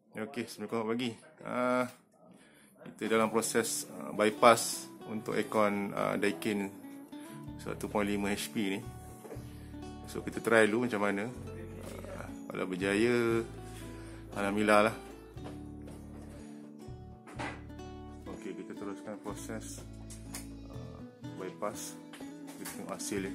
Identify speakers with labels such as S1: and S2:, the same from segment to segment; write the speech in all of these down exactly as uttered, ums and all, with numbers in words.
S1: Okey, Assalamualaikum pagi. Uh, kita dalam proses uh, bypass untuk aircon uh, Daikin satu perpuluhan lima H P ni. So kita try dulu macam mana. Uh, kalau berjaya, alhamdulillah lah. Okey, kita teruskan proses uh, bypass. Kita tengok hasil dia.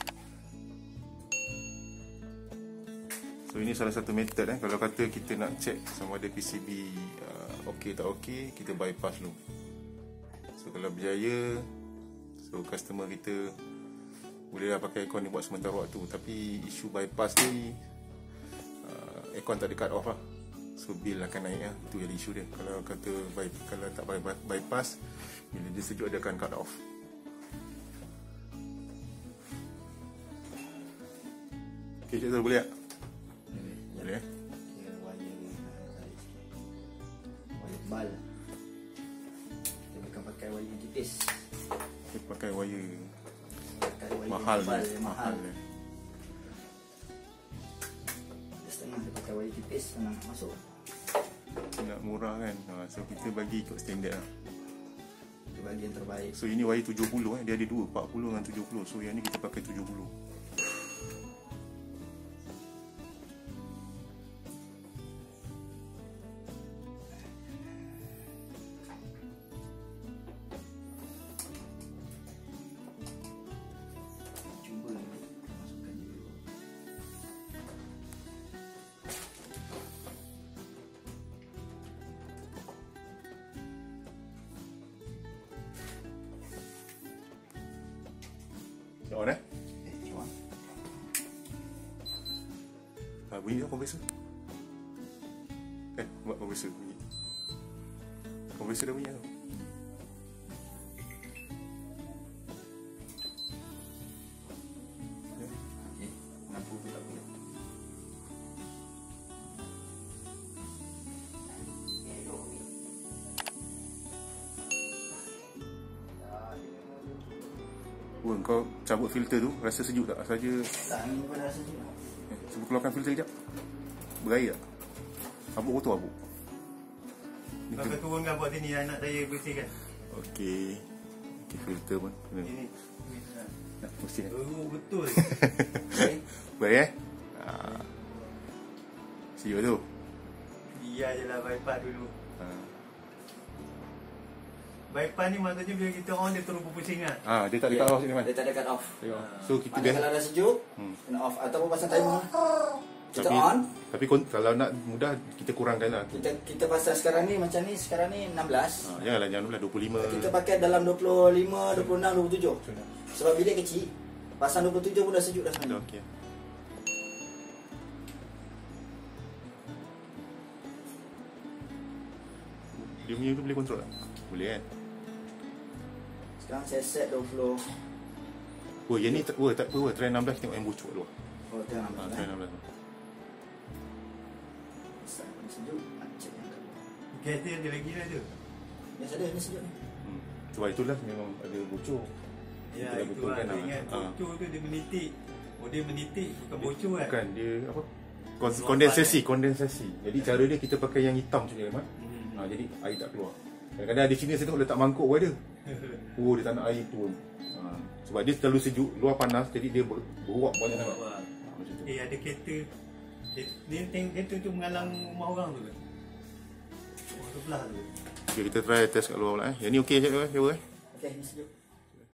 S1: So ini salah satu method eh. Kalau kata kita nak check sama ada P C B uh, okey tak okey, kita bypass dulu. So kalau berjaya, so customer kita bolehlah pakai aircon ni buat sementara waktu. Tapi isu bypass ni uh, aircon tak ada cut off lah. So bill akan naik lah. Itu jadi isu dia. Kalau kata by, kalau tak bypass, bila dia sejuk dia akan cut off. Okay, cikgu boleh tak? Boleh eh?
S2: Kira wire wire tebal. Kita bukan pakai wire yang tipis.
S1: Kita pakai wire
S2: Pakai wire
S1: mahal
S2: tebal,
S1: ni,
S2: mahal.
S1: mahal ni.
S2: Setengah dia pakai wire tipis, senang masuk.
S1: Nak murah kan, ha, so kita bagi ikut standard lah.
S2: Itu bagi yang terbaik.
S1: So ini wire tujuh puluh eh, dia ada dua, empat puluh dengan tujuh puluh. So yang ni kita pakai tujuh puluh.
S2: Cuba masukkan je dulu.
S1: Dah on eh?
S2: Eh, cuba.
S1: Ha, bunyi tak kompresor? Eh, buat kompresor bunyi. Kompresor dah bunyi tau.
S2: Okey, lampu tu tak boleh.
S1: Oh, kau cabut filter tu, rasa sejuk tak? Saja
S2: Tak, angin pun dah rasa sejuk.
S1: eh, cuba keluarkan filter sekejap. Berair tak? Abuk kotor abuk. Ni
S3: Kau turunkan buat sini nak saya bersihkan.
S1: Okey. Okey, filter pun kena.
S3: Ini.
S1: Nak bersih.
S3: Oh, betul.
S2: Okey.
S1: Baik eh? Ha. Siap tu.
S3: Biar je lah bypass dulu.
S1: Ha.
S3: Bypass ni maksudnya bila kita on dia terus berpusing kan.
S1: Ha, dia tak ada cut off sini man.
S2: Dia tak ada cut off.
S1: Tengok. So kita
S2: Mana
S1: dah.
S2: kalau dah sejuk,
S1: Hmm.
S2: kena off ataupun pasang timer. Kita
S1: Tapi
S2: on,
S1: tapi kon- kalau nak mudah kita kurangkan lah.
S2: kita kita pasang sekarang ni macam ni, sekarang ni enam belas.
S1: Ha, janganlah jangan pula dua puluh lima.
S2: Kita pakai dalam dua puluh lima, dua puluh enam, dua puluh tujuh. Sebab bilik kecil, pasang dua puluh tujuh pun dah sejuk dah sebenarnya.
S1: Okey. Dia punya tu boleh kontrol tak? Boleh kan?
S2: Sekarang saya set dua puluh.
S1: Oh, yang ni tak, oh, tak apa, oh, try enam belas tengok yang bocor luar.
S2: Oh, tengah
S1: Ha,
S2: enam
S1: try
S2: belas.
S1: enam belas.
S2: Pasang pun sejuk. Ah, cek yang kat luar.
S3: Gas dia ada lagi lah tu.
S2: Biasa ada, ni sejuk ni.
S1: Hmm. Sebab itulah memang ada bocor.
S3: Ya,
S1: Kita dah
S3: itu lah.
S1: betulkan
S3: Saya
S1: lah.
S3: ingat
S1: Ha.
S3: bocor tu dia menitik. Oh, dia menitik bukan bocor kan?
S1: Bukan, dia apa? Kon- Kondensasi, kondensasi. Jadi cara dia kita pakai yang hitam macam ni, Mat.
S3: Hmm.
S1: Ha, jadi air tak keluar. Kadang-kadang ada sini saya tengok letak mangkuk pun ada. Oh, dia tak nak air turun. Ha. Sebab dia terlalu sejuk, luar panas, jadi dia ber- beruap banyak sangat.
S3: Wah.
S1: Ha, macam tu.
S3: Eh, ada kereta. Dia, dia teng kereta tu mengalang rumah orang tu ke? Oh, sebelah tu.
S1: Okay, kita try test kat luar pula eh. Yang ni okey je ke?
S2: Okey, ni sejuk.